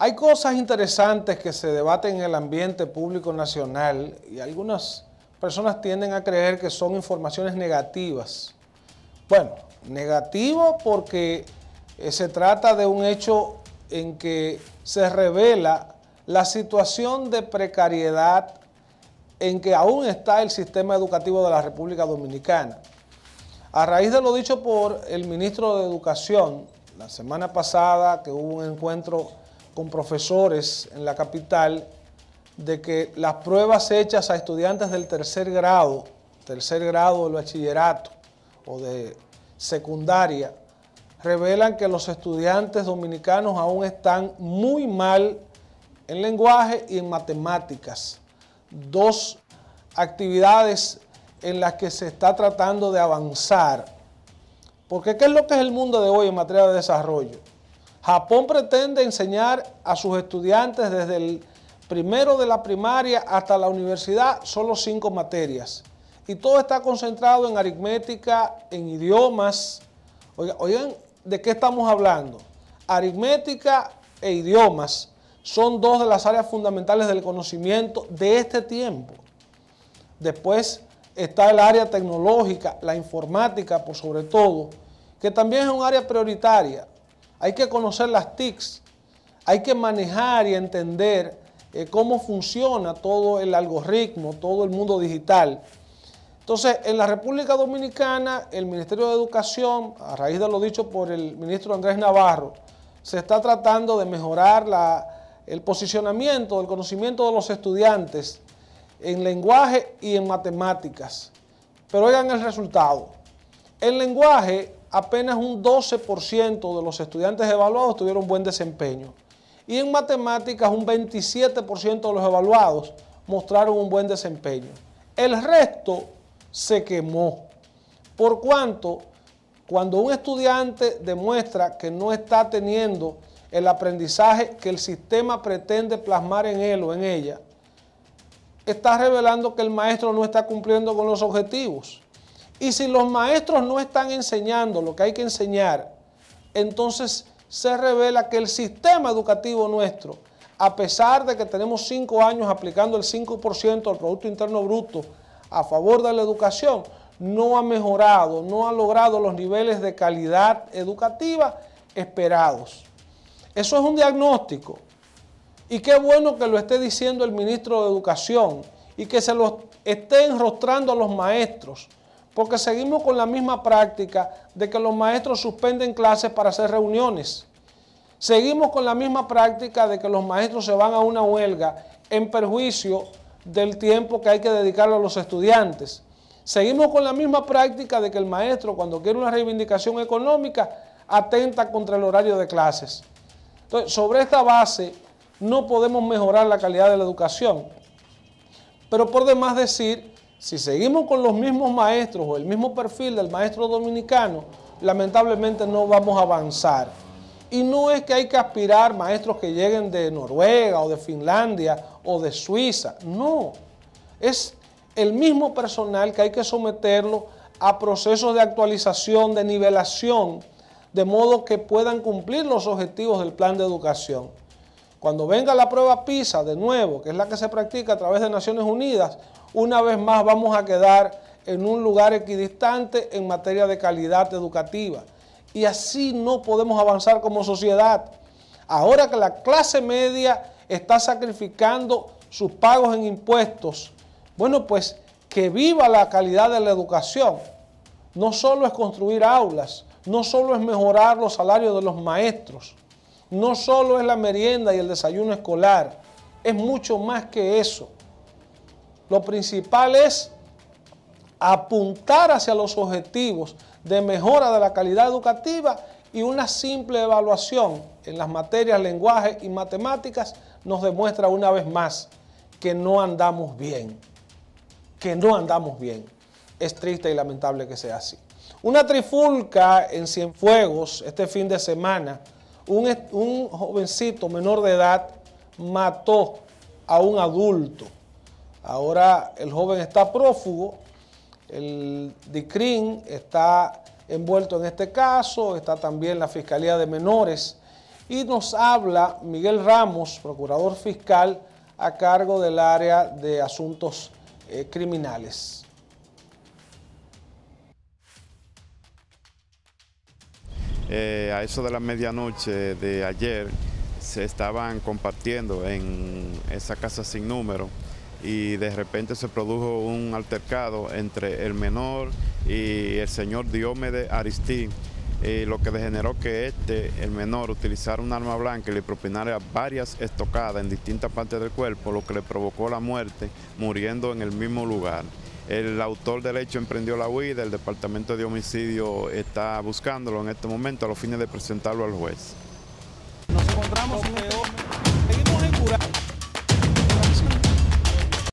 Hay cosas interesantes que se debaten en el ambiente público nacional y algunas personas tienden a creer que son informaciones negativas. Bueno, negativo porque se trata de un hecho en que se revela la situación de precariedad en que aún está el sistema educativo de la República Dominicana. A raíz de lo dicho por el ministro de Educación la semana pasada, que hubo un encuentro con profesores en la capital, de que las pruebas hechas a estudiantes del tercer grado del bachillerato o de secundaria, revelan que los estudiantes dominicanos aún están muy mal en lenguaje y en matemáticas, dos actividades en las que se está tratando de avanzar. Porque ¿qué es lo que es el mundo de hoy en materia de desarrollo? Japón pretende enseñar a sus estudiantes desde el primero de la primaria hasta la universidad solo 5 materias. Y todo está concentrado en aritmética, en idiomas. Oigan, ¿de qué estamos hablando? Aritmética e idiomas son dos de las áreas fundamentales del conocimiento de este tiempo. Después está el área tecnológica, la informática por sobre todo, que también es un área prioritaria. Hay que conocer las TICs, hay que manejar y entender cómo funciona todo el algoritmo, todo el mundo digital. Entonces, en la República Dominicana, el Ministerio de Educación, a raíz de lo dicho por el ministro Andrés Navarro, se está tratando de mejorar el posicionamiento del conocimiento de los estudiantes en lenguaje y en matemáticas. Pero oigan el resultado. En lenguaje, apenas un 12% de los estudiantes evaluados tuvieron buen desempeño. Y en matemáticas, un 27% de los evaluados mostraron un buen desempeño. El resto se quemó. Por cuanto, cuando un estudiante demuestra que no está teniendo el aprendizaje que el sistema pretende plasmar en él o en ella, está revelando que el maestro no está cumpliendo con los objetivos. Y si los maestros no están enseñando lo que hay que enseñar, entonces se revela que el sistema educativo nuestro, a pesar de que tenemos 5 años aplicando el 5% del Producto Interno Bruto a favor de la educación, no ha mejorado, no ha logrado los niveles de calidad educativa esperados. Eso es un diagnóstico. Y qué bueno que lo esté diciendo el ministro de Educación y que se lo esté enrostrando a los maestros, porque seguimos con la misma práctica de que los maestros suspenden clases para hacer reuniones. Seguimos con la misma práctica de que los maestros se van a una huelga en perjuicio del tiempo que hay que dedicarle a los estudiantes. Seguimos con la misma práctica de que el maestro, cuando quiere una reivindicación económica, atenta contra el horario de clases. Entonces, sobre esta base, no podemos mejorar la calidad de la educación. Pero por demás decir, si seguimos con los mismos maestros o el mismo perfil del maestro dominicano, lamentablemente no vamos a avanzar. Y no es que hay que aspirar maestros que lleguen de Noruega o de Finlandia o de Suiza, no. Es el mismo personal que hay que someterlo a procesos de actualización, de nivelación, de modo que puedan cumplir los objetivos del plan de educación. Cuando venga la prueba PISA de nuevo, que es la que se practica a través de Naciones Unidas, una vez más vamos a quedar en un lugar equidistante en materia de calidad educativa. Y así no podemos avanzar como sociedad. Ahora que la clase media está sacrificando sus pagos en impuestos, bueno, pues que viva la calidad de la educación. No solo es construir aulas, no solo es mejorar los salarios de los maestros, no solo es la merienda y el desayuno escolar, es mucho más que eso. Lo principal es apuntar hacia los objetivos de mejora de la calidad educativa, y una simple evaluación en las materias lenguaje y matemáticas nos demuestra una vez más que no andamos bien, Es triste y lamentable que sea así. Una trifulca en Cienfuegos este fin de semana. Un jovencito menor de edad mató a un adulto. Ahora el joven está prófugo, el DICRIN está envuelto en este caso, está también la Fiscalía de Menores Y nos habla Miguel Ramos, procurador fiscal a cargo del área de asuntos criminales. A eso de la medianoche de ayer se estaban compartiendo en esa casa sin número y de repente se produjo un altercado entre el menor y el señor Diomedes Aristí, lo que degeneró que el menor, utilizara un arma blanca y le propinara varias estocadas en distintas partes del cuerpo, lo que le provocó la muerte, muriendo en el mismo lugar. El autor del hecho emprendió la huida, el Departamento de Homicidio está buscándolo en este momento a los fines de presentarlo al juez. Nos encontramos en seguimos en Curacao.